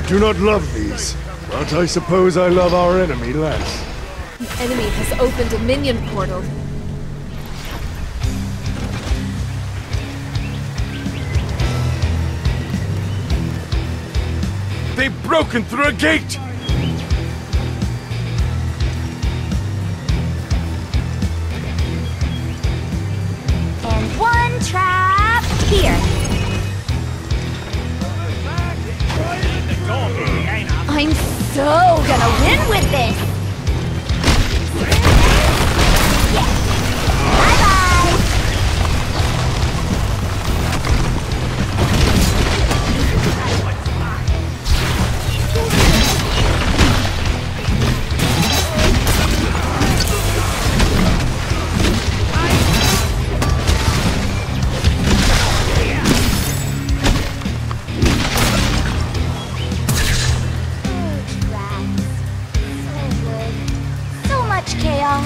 do not love these, but I suppose I love our enemy less. The enemy has opened a minion portal. They've broken through a gate! And one trap here. I'm so gonna win with this! Bye-bye! Chaos.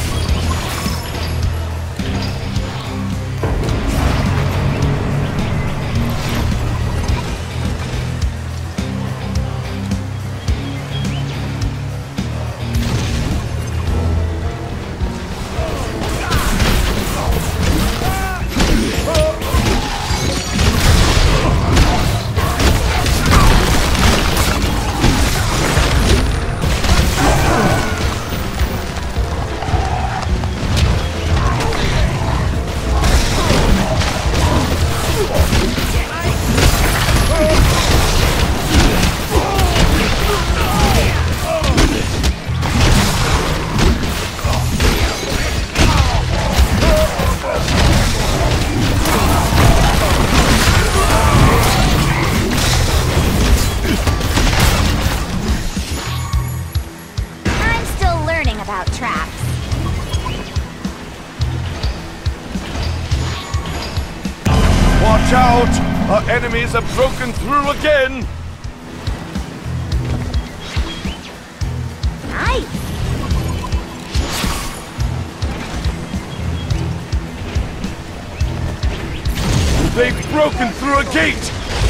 About traps. Watch out! Our enemies have broken through again! Nice! They've broken through a gate!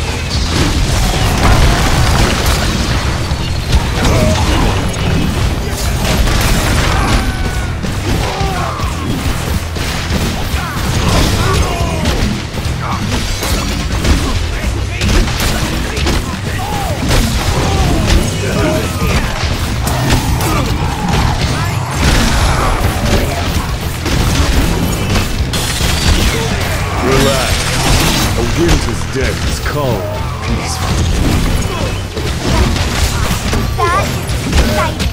Winter's death is cold, peaceful. That's exciting.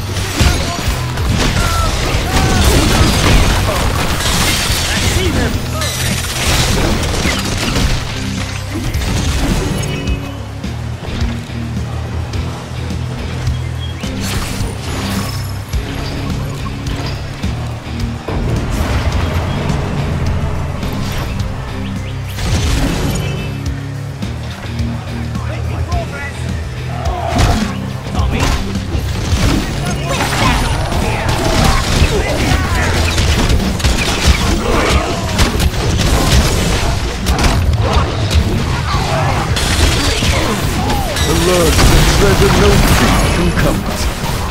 I see them! Learn the treasure no feet can come.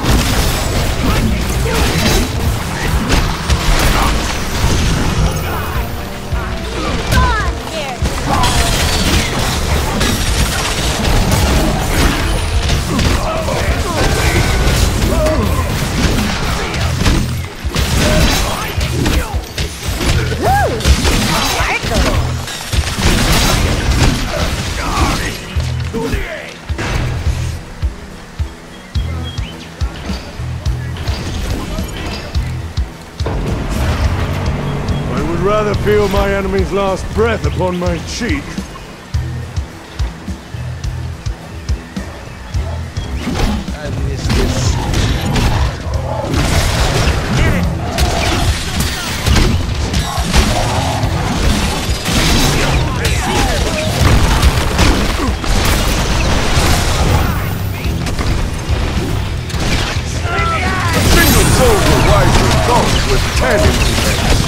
I'd rather feel my enemy's last breath upon my cheek. With 10 instruments.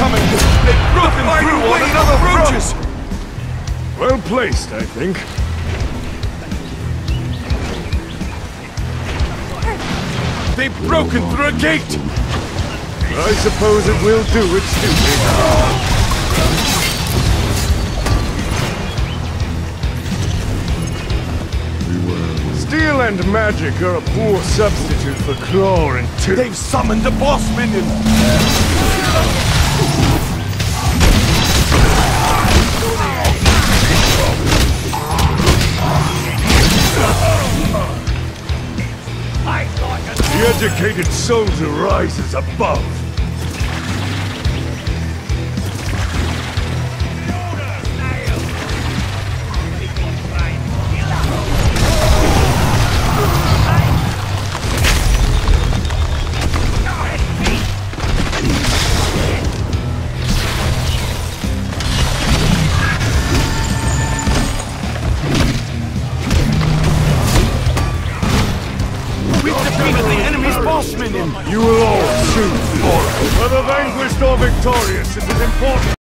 summoned! They've broken through all another approaches! Well placed, I think. They've broken through a gate! I suppose it will do its duty. Steel and magic are a poor substitute for claw and tooth. They've summoned the boss minion! The educated soldier rises above. You will all soon fall. Whether vanquished or victorious, it is important.